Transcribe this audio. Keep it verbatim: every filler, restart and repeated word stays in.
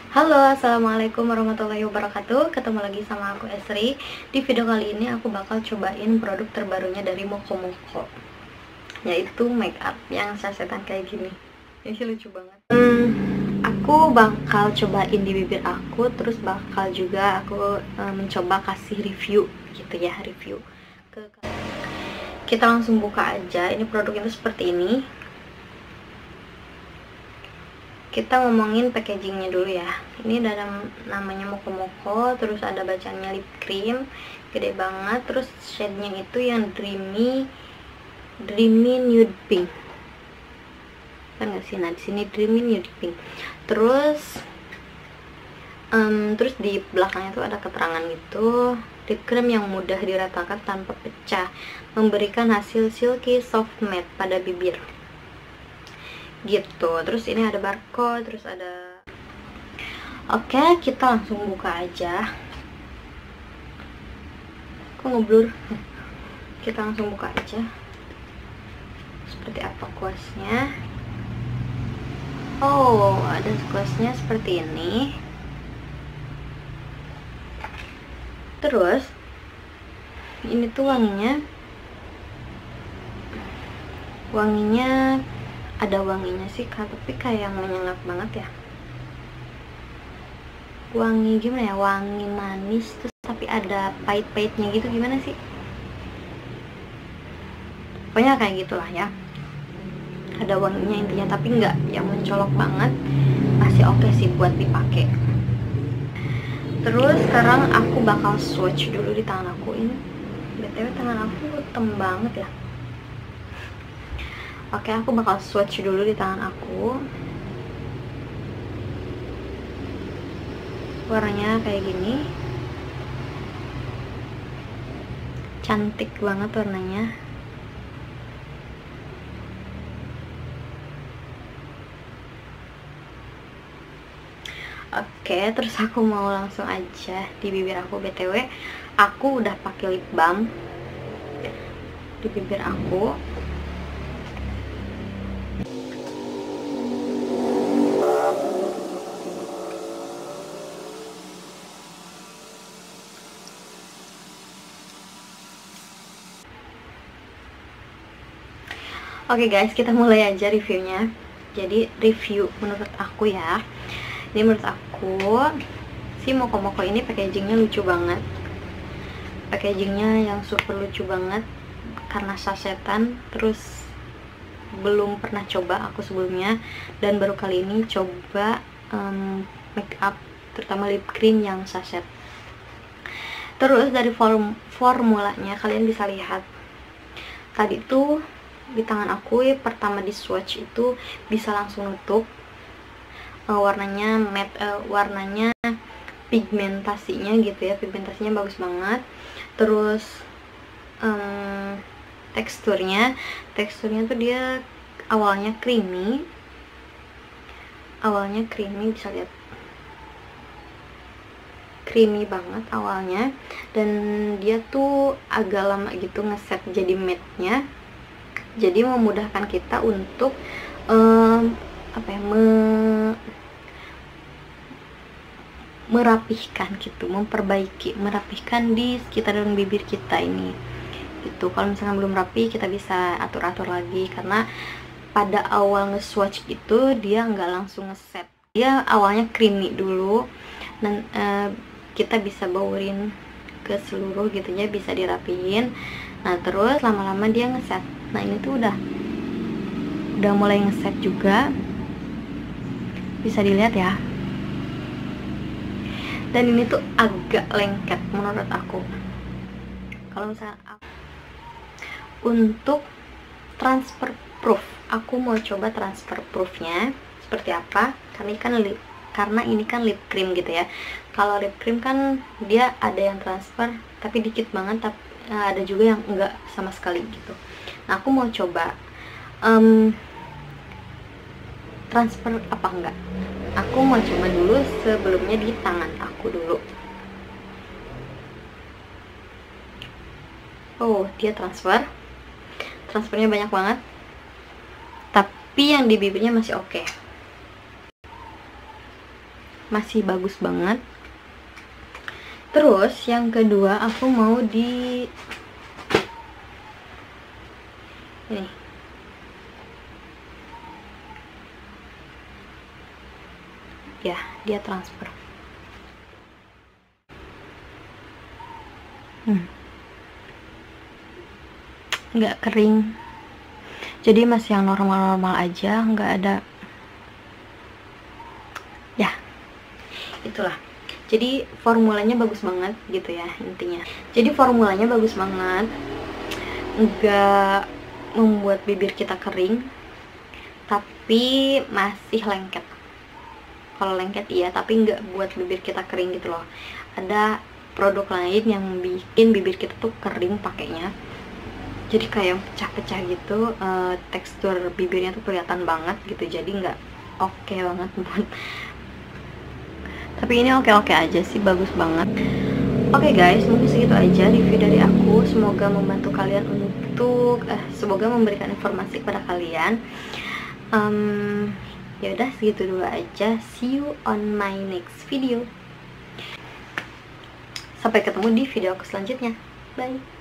Halo, assalamualaikum warahmatullahi wabarakatuh. Ketemu lagi sama aku Esri. Di video kali ini aku bakal cobain produk terbarunya dari Moko Moko, yaitu make up yang sasetan kayak gini. Ini sih lucu banget. Hmm, aku bakal cobain di bibir aku, terus bakal juga aku um, mencoba kasih review gitu ya, review ke. Kita langsung buka aja. Ini produknya tuh seperti ini. Kita ngomongin packagingnya dulu ya. Ini dalam namanya Moko Moko, terus ada bacanya lip cream, gede banget. Terus shade-nya itu yang dreamy, dreamy nude pink. Kan nggak sih? Nah di sini dreamy nude pink. Terus, um, terus di belakangnya tuh ada keterangan gitu. Lip cream yang mudah diratakan tanpa pecah, memberikan hasil silky soft matte pada bibir. Gitu. Terus ini ada barcode, terus ada. Oke, kita langsung buka aja. Kok ngeblur? Kita langsung buka aja. Seperti apa kuasnya? Oh, ada kuasnya seperti ini. Terus ini tuh wanginya. Wanginya ada wanginya sih, tapi kayak menyengat banget ya. Wangi gimana ya, wangi manis terus tapi ada pahit-pahitnya gitu, gimana sih, pokoknya kayak gitulah ya. Ada wanginya intinya, tapi nggak yang mencolok banget, masih oke sih buat dipakai. Terus sekarang aku bakal swatch dulu di tangan aku. Ini btw tangan aku hitam banget ya. Oke, aku bakal swatch dulu di tangan aku. Warnanya kayak gini. Cantik banget warnanya. Oke, terus aku mau langsung aja di bibir aku. btw, aku udah pakai lip balm di bibir aku. Oke okay guys, kita mulai aja reviewnya. Jadi review menurut aku ya. Ini menurut aku si Moko Moko ini packagingnya lucu banget. Packagingnya yang super lucu banget karena sasetan. Terus belum pernah coba aku sebelumnya, dan baru kali ini coba um, make up, terutama lip cream yang saset. Terus dari form formulanya kalian bisa lihat. Tadi tuh di tangan aku ya, pertama di swatch itu bisa langsung nutup. uh, warnanya matte, uh, warnanya pigmentasinya gitu ya, pigmentasinya bagus banget. Terus um, teksturnya teksturnya tuh dia awalnya creamy awalnya creamy bisa lihat, creamy banget awalnya, dan dia tuh agak lama gitu ngeset jadi matte nya. Jadi memudahkan kita untuk um, apa ya, me, merapihkan gitu, memperbaiki, merapihkan di sekitaran bibir kita ini. Gitu. Kalau misalnya belum rapi, kita bisa atur-atur lagi, karena pada awal nge-swatch itu dia nggak langsung ngeset. Dia awalnya creamy dulu, dan uh, kita bisa baurin ke seluruh gitu ya, bisa dirapiin. Nah terus lama-lama dia ngeset. Nah ini tuh udah udah mulai ngeset juga, bisa dilihat ya. Dan ini tuh agak lengket menurut aku. Kalau misalnya aku, untuk transfer proof, aku mau coba transfer proofnya seperti apa. Karena ini kan lip, karena ini kan lip cream gitu ya. Kalau lip cream kan dia ada yang transfer tapi dikit banget, tapi ada juga yang enggak sama sekali gitu. Nah aku mau coba um, transfer apa enggak. Aku mau coba dulu sebelumnya di tangan aku dulu. Oh, dia transfer transfernya banyak banget, tapi yang di bibirnya masih oke. masih bagus banget. Terus yang kedua aku mau di ini, ya dia transfer. hmm. Nggak kering, jadi masih yang normal-normal aja, nggak ada, ya itulah. Jadi formulanya bagus banget gitu ya intinya. Jadi formulanya bagus banget, nggak membuat bibir kita kering, tapi masih lengket. Kalau lengket iya, tapi nggak buat bibir kita kering gitu loh. Ada produk lain yang bikin bibir kita tuh kering pakainya, jadi kayak pecah-pecah gitu, e, tekstur bibirnya tuh kelihatan banget gitu, jadi nggak oke okay banget buat. Tapi ini oke-oke aja sih, bagus banget. Oke okay guys, mungkin segitu aja review dari aku. Semoga membantu kalian untuk, eh, semoga memberikan informasi kepada kalian. Um, ya udah segitu dulu aja. See you on my next video. Sampai ketemu di video aku selanjutnya. Bye.